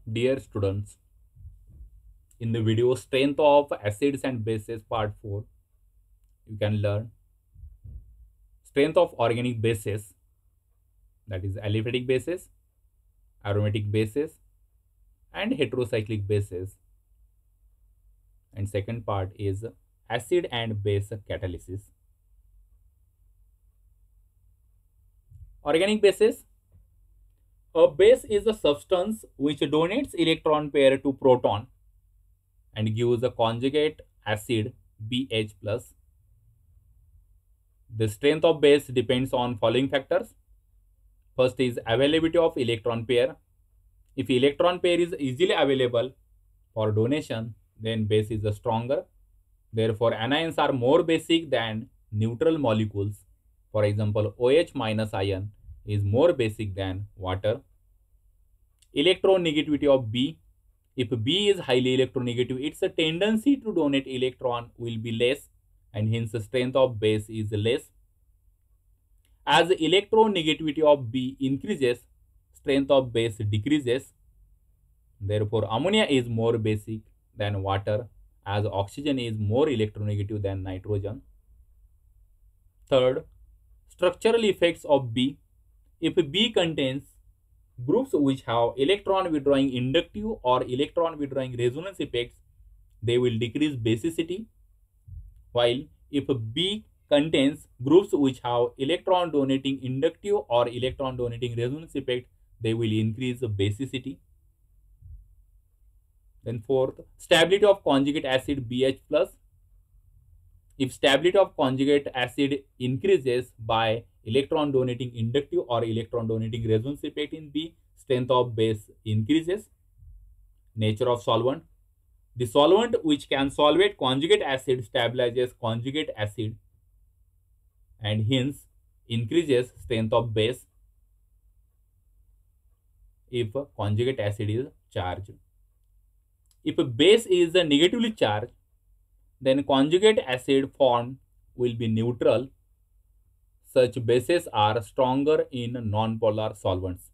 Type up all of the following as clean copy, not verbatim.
Dear students, in the video Strength of Acids and Bases Part 4, you can learn strength of organic bases, that is aliphatic bases, aromatic bases, and heterocyclic bases. And second part is acid and base catalysis. Organic bases. A base is a substance which donates electron pair to proton and gives a conjugate acid BH plus. The strength of base depends on following factors. First is availability of electron pair. If electron pair is easily available for donation, then base is stronger. Therefore, anions are more basic than neutral molecules. For example, OH minus ion is more basic than water. Electronegativity of B. If B is highly electronegative, its tendency to donate electron will be less, and hence the strength of base is less. As electronegativity of B increases, strength of base decreases. Therefore, ammonia is more basic than water, as oxygen is more electronegative than nitrogen. Third, structural effects of B. If B contains groups which have electron withdrawing inductive or electron withdrawing resonance effects, they will decrease basicity, while if B contains groups which have electron donating inductive or electron donating resonance effect, they will increase basicity. Then fourth, stability of conjugate acid BH plus. If stability of conjugate acid increases by electron donating inductive or electron donating resonance effect in B, strength of base increases. Nature of solvent. The solvent which can solvate conjugate acid stabilizes conjugate acid and hence increases strength of base if conjugate acid is charged. If a base is negatively charged, then conjugate acid formed will be neutral. Such bases are stronger in non-polar solvents.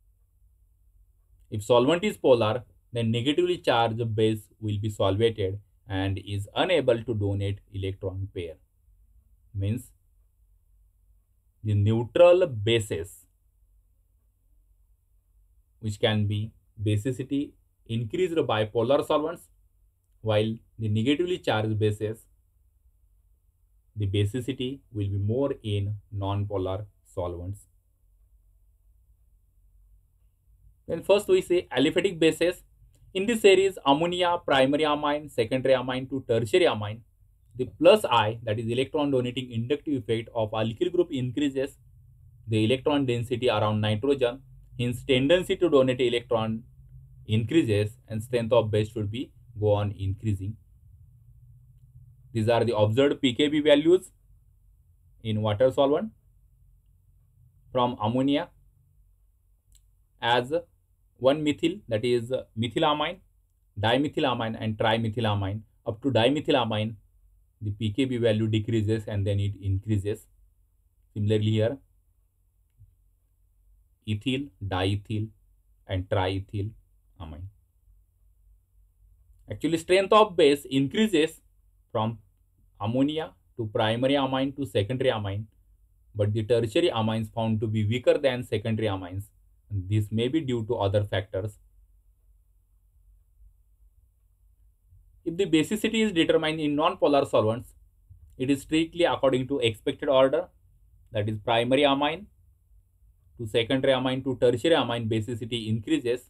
If solvent is polar, then negatively charged base will be solvated and is unable to donate electron pair. Means the neutral bases, which can be basicity increased by polar solvents, while the negatively charged bases, the basicity will be more in non-polar solvents. Then first we say aliphatic bases. In this series, ammonia, primary amine, secondary amine to tertiary amine, the plus I, that is electron donating inductive effect of alkyl group increases the electron density around nitrogen. Hence, tendency to donate electron increases and strength of base should be go on increasing. These are the observed pKb values in water solvent from ammonia as 1-methyl, that is methylamine, dimethylamine and trimethylamine. Up to dimethylamine, the pKb value decreases and then it increases. Similarly here, ethyl, diethyl and triethylamine. Actually, strength of base increases from ammonia to primary amine to secondary amine, but the tertiary amines found to be weaker than secondary amines. This may be due to other factors. If the basicity is determined in non-polar solvents, it is strictly according to expected order, that is primary amine to secondary amine to tertiary amine basicity increases.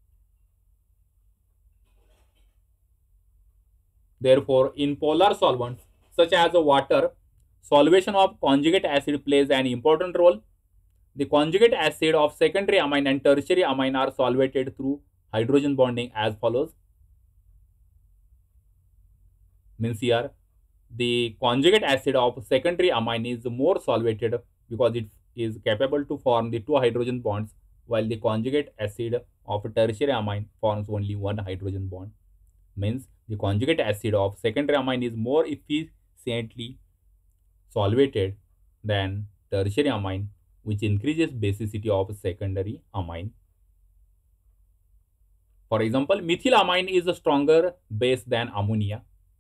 Therefore, in polar solvents such as water, solvation of conjugate acid plays an important role. The conjugate acid of secondary amine and tertiary amine are solvated through hydrogen bonding as follows. Means here, the conjugate acid of secondary amine is more solvated because it is capable to form the 2 hydrogen bonds, while the conjugate acid of tertiary amine forms only 1 hydrogen bond. Means the conjugate acid of secondary amine is more efficiently solvated than tertiary amine, which increases basicity of secondary amine. For example, methylamine is a stronger base than ammonia.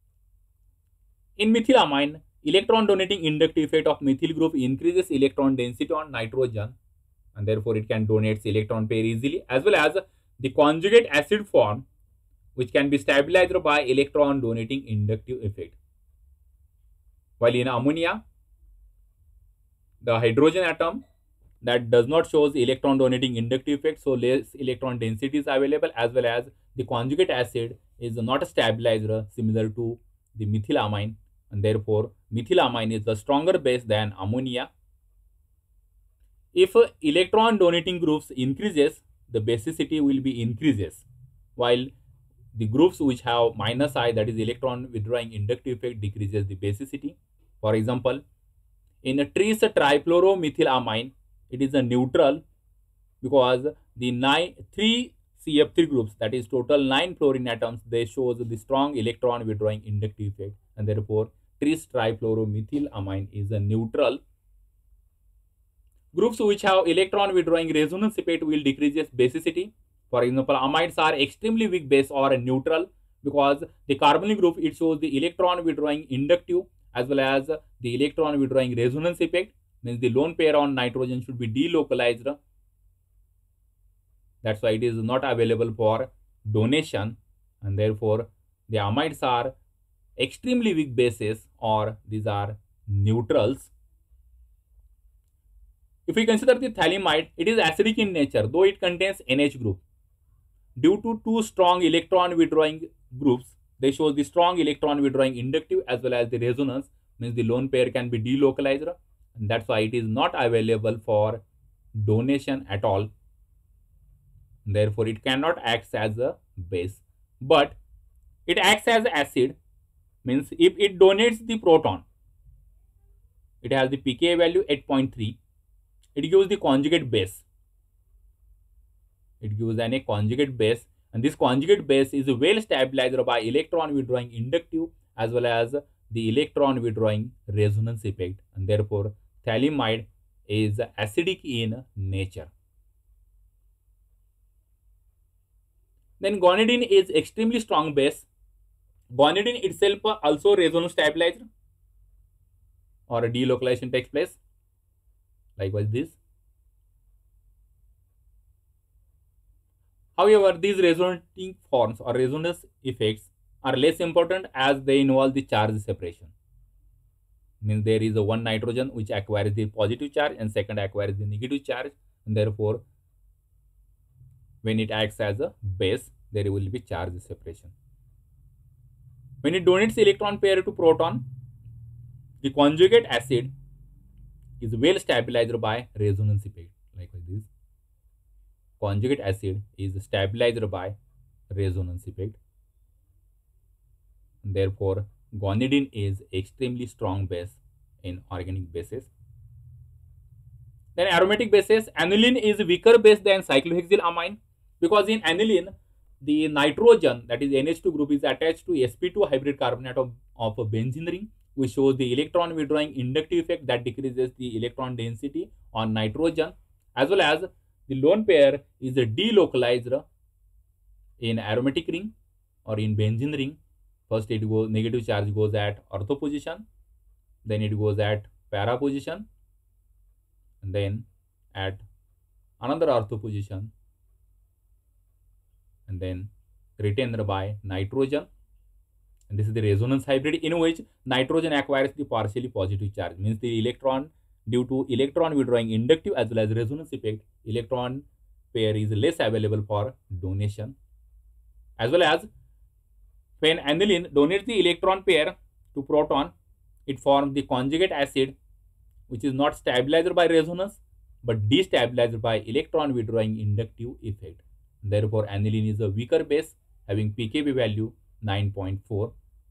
In methylamine, electron donating inductive effect of methyl group increases electron density on nitrogen, and therefore it can donate electron pair easily, as well as the conjugate acid form, which can be stabilized by electron donating inductive effect. While in ammonia, the hydrogen atom that does not shows electron donating inductive effect, so less electron density is available, as well as the conjugate acid is not a stabilizer similar to the methylamine, and therefore methylamine is a stronger base than ammonia. If electron donating groups increases, the basicity will be increases, while the groups which have minus I, that is electron withdrawing inductive effect, decreases the basicity. For example, in a tris trifluoromethylamine, it is a neutral because the 3 CF3 groups, that is total 9 fluorine atoms, they shows the strong electron withdrawing inductive effect, and therefore tris trifluoromethylamine is a neutral. Groups which have electron withdrawing resonance effect will decrease its basicity. For example, amides are extremely weak base or a neutral because the carbonyl group, it shows the electron withdrawing inductive as well as the electron withdrawing resonance effect, means the lone pair on nitrogen should be delocalized. That's why it is not available for donation, and therefore the amides are extremely weak bases or these are neutrals. If we consider the phthalimide, it is acidic in nature, though it contains NH group. Due to two strong electron withdrawing groups, they show the strong electron withdrawing inductive as well as the resonance, means the lone pair can be delocalized, and that's why it is not available for donation at all. Therefore, it cannot act as a base, but it acts as acid, means if it donates the proton, it has the pKa value 8.3. It gives the conjugate base. It gives a conjugate base, and this conjugate base is well stabilized by electron withdrawing inductive as well as the electron withdrawing resonance effect, and therefore phthalimide is acidic in nature. Then guanidine is extremely strong base. Guanidine itself also resonance stabilized or a delocalization takes place. Likewise this. However, these resonating forms or resonance effects are less important as they involve the charge separation. Means there is a one nitrogen which acquires the positive charge and second acquires the negative charge, and therefore when it acts as a base, there will be charge separation. When it donates electron pair to proton, the conjugate acid is well stabilized by resonance effect. Like this, conjugate acid is stabilized by resonance effect. And therefore, guanidine is extremely strong base in organic bases. Then aromatic bases, aniline is weaker base than cyclohexylamine because in aniline, the nitrogen, that is NH2 group, is attached to sp2 hybrid carbon atom of a benzene ring, which shows the electron withdrawing inductive effect that decreases the electron density on nitrogen, as well as the lone pair is delocalized in aromatic ring or in benzene ring. First it goes, negative charge goes at ortho position, then it goes at para position, and then at another ortho position, and then retained by nitrogen. And this is the resonance hybrid in which nitrogen acquires the partially positive charge, means the electron, due to electron withdrawing inductive as well as resonance effect, electron pair is less available for donation. As well as when aniline donates the electron pair to proton, it forms the conjugate acid which is not stabilized by resonance but destabilized by electron withdrawing inductive effect. Therefore, aniline is a weaker base having pKb value 9.4.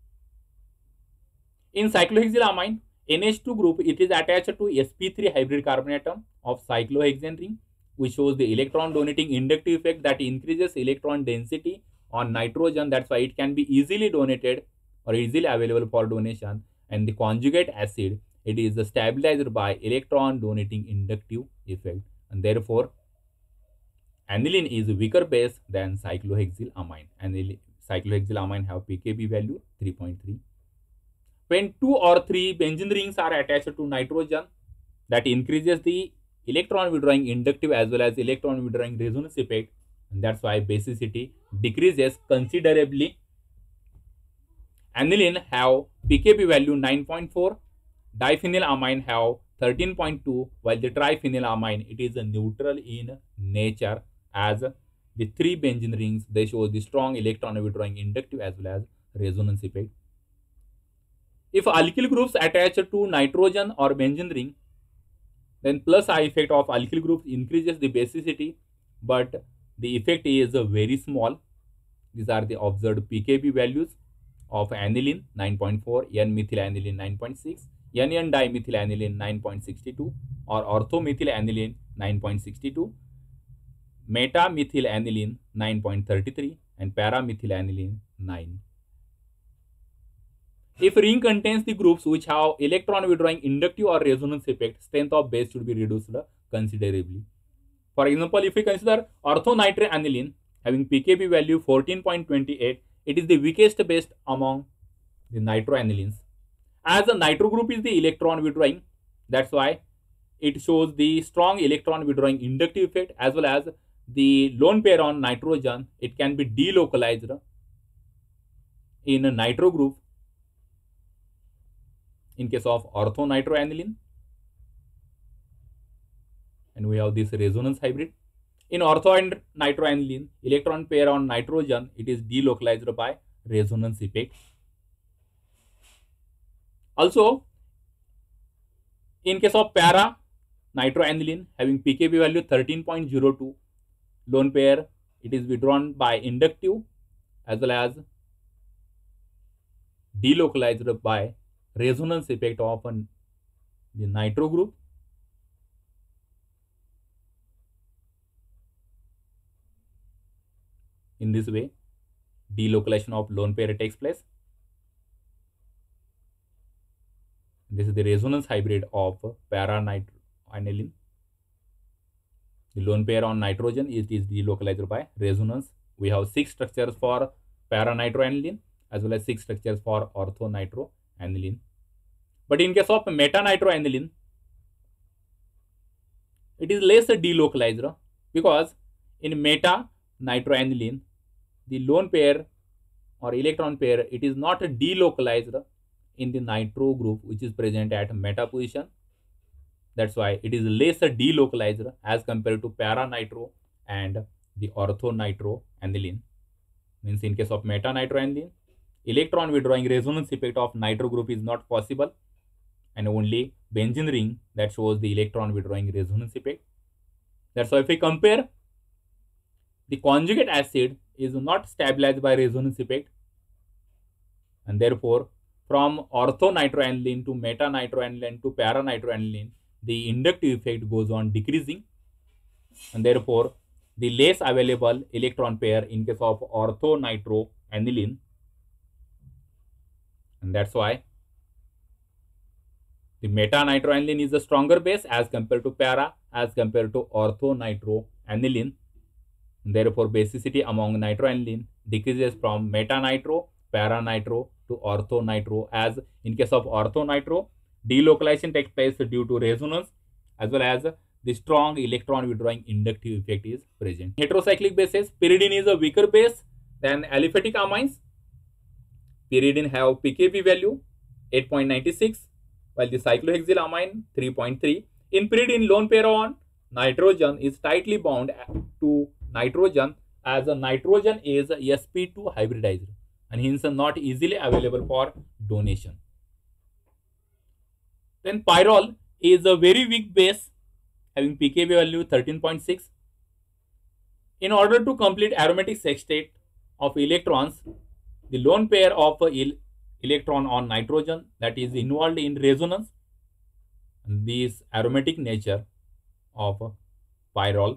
In cyclohexylamine, NH2 group, it is attached to sp3 hybrid carbon atom of cyclohexane ring, which shows the electron donating inductive effect that increases electron density on nitrogen. That's why it can be easily donated or easily available for donation. And the conjugate acid, it is stabilized by electron donating inductive effect, and therefore aniline is weaker base than cyclohexylamine. Cyclohexylamine have pKb value 3.3. When 2 or 3 benzene rings are attached to nitrogen, that increases the electron withdrawing inductive as well as electron withdrawing resonance effect, and that's why basicity decreases considerably. Aniline have pKb value 9.4, diphenylamine have 13.2, while the triphenylamine, it is a neutral in nature, as the 3 benzene rings, they show the strong electron withdrawing inductive as well as resonance effect. If alkyl groups attach to nitrogen or benzene ring, then plus I effect of alkyl groups increases the basicity, but the effect is very small. These are the observed pKb values of aniline 9.4, N-methylaniline 9.6, N-dimethylanilin 9.62, or orthomethylanilin 9.62, metamethylanilin 9.33, and paramethylanilin 9. If ring contains the groups which have electron withdrawing inductive or resonance effect, strength of base should be reduced considerably. For example, if we consider orthonitrile having pKb value 14.28, it is the weakest base among the nitroanilines. As the nitro group is the electron withdrawing, that's why it shows the strong electron withdrawing inductive effect, as well as the lone pair on nitrogen, it can be delocalized in a nitro group in case of orthonitroaniline. And we have this resonance hybrid. In orthonitroaniline, electron pair on nitrogen, it is delocalized by resonance effect. Also, in case of para nitroaniline having pKb value 13.02, lone pair, it is withdrawn by inductive as well as delocalized by resonance effect of the nitro group. In this way, delocalization of lone pair takes place. This is the resonance hybrid of para-nitroaniline. The lone pair on nitrogen is delocalized by resonance. We have 6 structures for para-nitroaniline as well as 6 structures for orthonitroaniline. But in case of meta-nitroaniline, it is less delocalized, because in meta-nitroaniline, the lone pair or electron pair, it is not delocalized in the nitro group which is present at meta position. That's why it is less delocalized as compared to para-nitro and the orthonitroaniline. Means in case of meta-nitroaniline, electron withdrawing resonance effect of nitro group is not possible, and only benzene ring that shows the electron withdrawing resonance effect. That's why if we compare, the conjugate acid is not stabilized by resonance effect, and therefore from orthonitroaniline to meta-nitroaniline to para-nitroaniline, the inductive effect goes on decreasing, and therefore the less available electron pair in case of orthonitroaniline, and that's why the meta-nitroaniline is a stronger base as compared to para, as compared to orthonitroaniline. Therefore, basicity among nitroaniline decreases from meta-nitro, para-nitro to orthonitro, as in case of orthonitro, delocalization takes place due to resonance as well as the strong electron withdrawing inductive effect is present. Heterocyclic bases, pyridine is a weaker base than aliphatic amines. Pyridine have pKb value 8.96, while the cyclohexylamine 3.3. In pyridine, lone pair on nitrogen is tightly bound to nitrogen, as a nitrogen is sp2 hybridized and hence not easily available for donation. Then pyrrole is a very weak base having pKb value 13.6. In order to complete aromatic sextet of electrons, the lone pair of electron on nitrogen that is involved in resonance, this aromatic nature of pyrrole.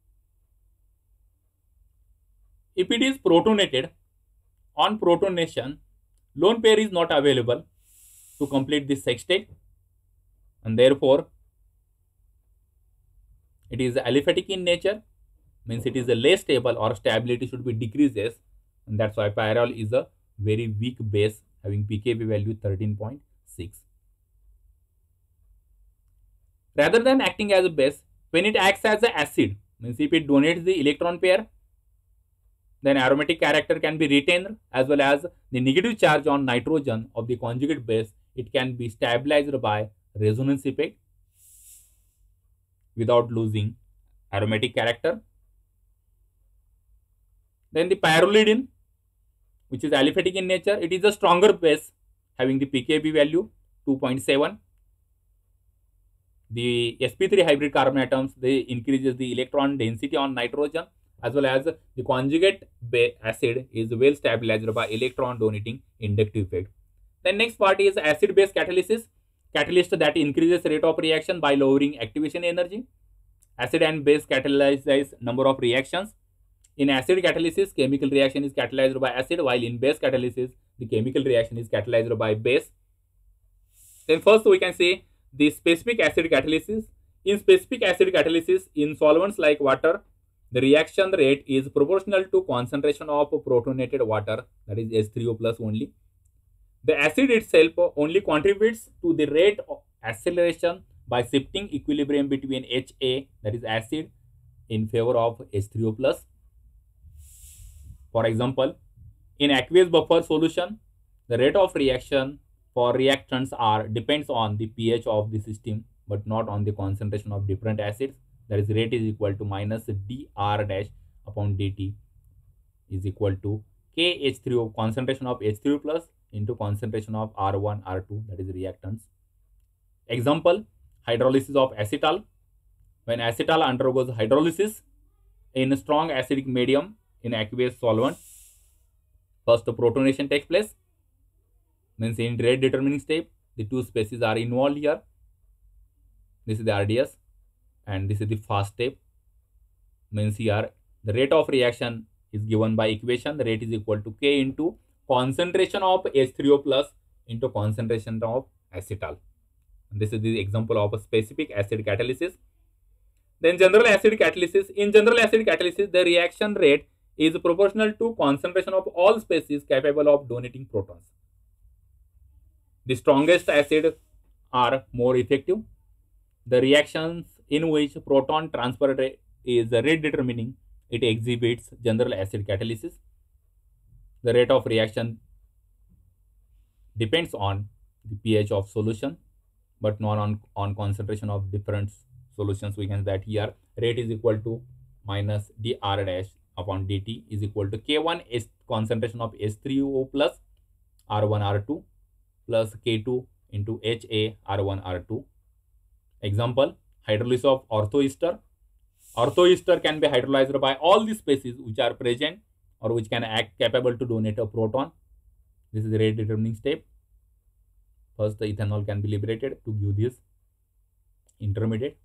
If it is protonated, on protonation, lone pair is not available to complete this sextet, and therefore it is aliphatic in nature. means it is a less stable or stability should be decreases, and that's why pyrrole is a very weak base having pKb value 13.6. Rather than acting as a base, when it acts as an acid, means if it donates the electron pair, then aromatic character can be retained as well as the negative charge on nitrogen of the conjugate base. It can be stabilized by resonance effect without losing aromatic character. Then the pyrrolidine, which is aliphatic in nature, it is a stronger base having the pKb value 2.7. The sp3 hybrid carbon atoms, they increases the electron density on nitrogen, as well as the conjugate acid is well stabilized by electron donating inductive effect. Then next part is acid base catalysis, catalyst that increases rate of reaction by lowering activation energy. Acid and base catalyze number of reactions. In acid catalysis, chemical reaction is catalyzed by acid, while in base catalysis, the chemical reaction is catalyzed by base. Then first we can say the specific acid catalysis. In specific acid catalysis, in solvents like water, the reaction rate is proportional to concentration of protonated water, that is H3O plus only. The acid itself only contributes to the rate of acceleration by shifting equilibrium between HA, that is acid, in favor of H3O plus. For example, in aqueous buffer solution, the rate of reaction for reactants depends on the pH of the system, but not on the concentration of different acids. That is, rate is equal to minus dr dash upon dt is equal to KH3O, concentration of H3O plus into concentration of R1, R2, that is reactants. Example, hydrolysis of acetal. When acetal undergoes hydrolysis in a strong acidic medium in aqueous solvent, first the protonation takes place, means in rate determining step, the two species are involved here. This is the RDS and this is the fast step, means here the rate of reaction is given by equation. The rate is equal to K into concentration of H3O plus into concentration of acetal. And this is the example of a specific acid catalysis. Then general acid catalysis. In general acid catalysis, the reaction rate is proportional to concentration of all species capable of donating protons. The strongest acids are more effective. The reactions in which proton transfer rate is rate determining, it exhibits general acid catalysis. The rate of reaction depends on the pH of solution, but not on concentration of different solutions. We can say that here rate is equal to minus dr dash upon dt is equal to K1 is concentration of H3O plus R1, R2 plus K2 into HA R1, R2. Example, hydrolysis of orthoester. Orthoester can be hydrolyzed by all the species which are present or which can act capable to donate a proton. This is the rate determining step. First, the ethanol can be liberated to give this intermediate,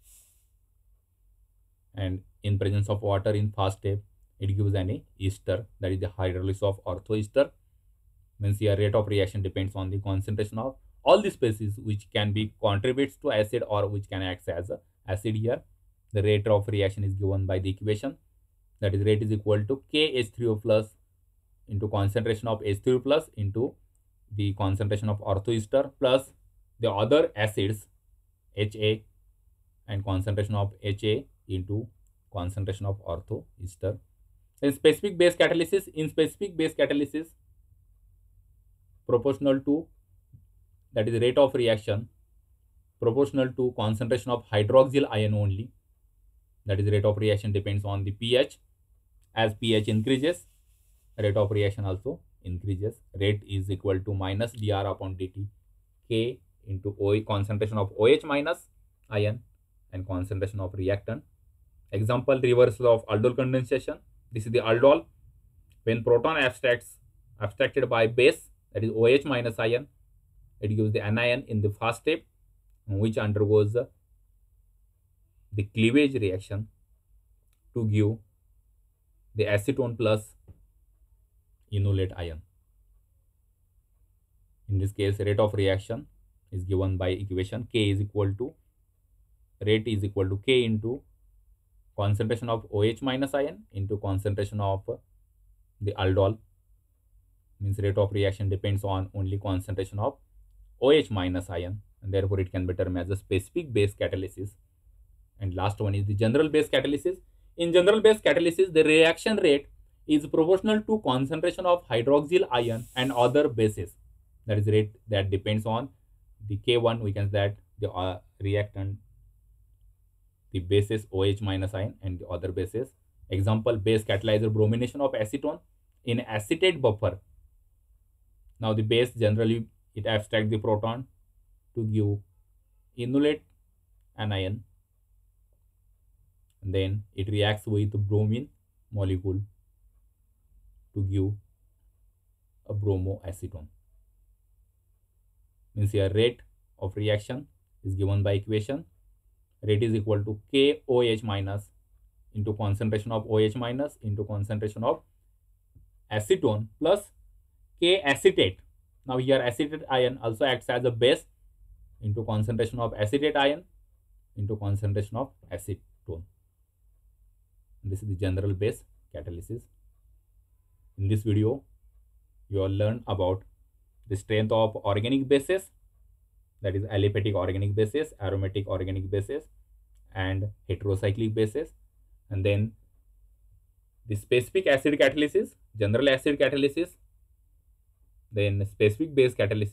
and in presence of water in fast step, it gives an ester, that is the hydrolysis of orthoester. Means here rate of reaction depends on the concentration of all the species which can be contributes to acid or which can act as a acid. Here the rate of reaction is given by the equation, that is rate is equal to KH3O plus into concentration of H3O plus into the concentration of orthoester plus the other acids HA and concentration of HA into concentration of orthoester. In specific base catalysis, proportional to, that is rate of reaction proportional to concentration of hydroxyl ion only, that is rate of reaction depends on the pH. As pH increases, rate of reaction also increases. Rate is equal to minus dr upon dt K into OH, concentration of OH minus ion and concentration of reactant. Example, reversal of aldol condensation. This is the aldol. When proton abstracted by base, that is OH minus ion, it gives the anion in the fast step, which undergoes the cleavage reaction to give the acetone plus enolate ion. In this case, rate of reaction is given by equation K is equal to, rate is equal to K into concentration of OH minus ion into concentration of the aldol. Means rate of reaction depends on only concentration of OH minus ion, and therefore it can be termed as a specific base catalysis. And last one is the general base catalysis. In general base catalysis, the reaction rate is proportional to concentration of hydroxyl ion and other bases. That is rate that depends on the K1. We can say that the reactant, the bases OH minus ion and the other bases. Example, base catalyzer bromination of acetone in acetate buffer. Now the base generally it abstracts the proton to give enolate anion, and then it reacts with bromine molecule to give a bromoacetone. Means here rate of reaction is given by equation. Rate is equal to KOH minus into concentration of OH minus into concentration of acetone plus K acetate. Now here acetate ion also acts as a base into concentration of acetate ion into concentration of acetone. This is the general base catalysis. In this video, you will learn about the strength of organic bases, that is aliphatic organic bases, aromatic organic bases, and heterocyclic bases, and then the specific acid catalysis, general acid catalysis, then specific base catalysis,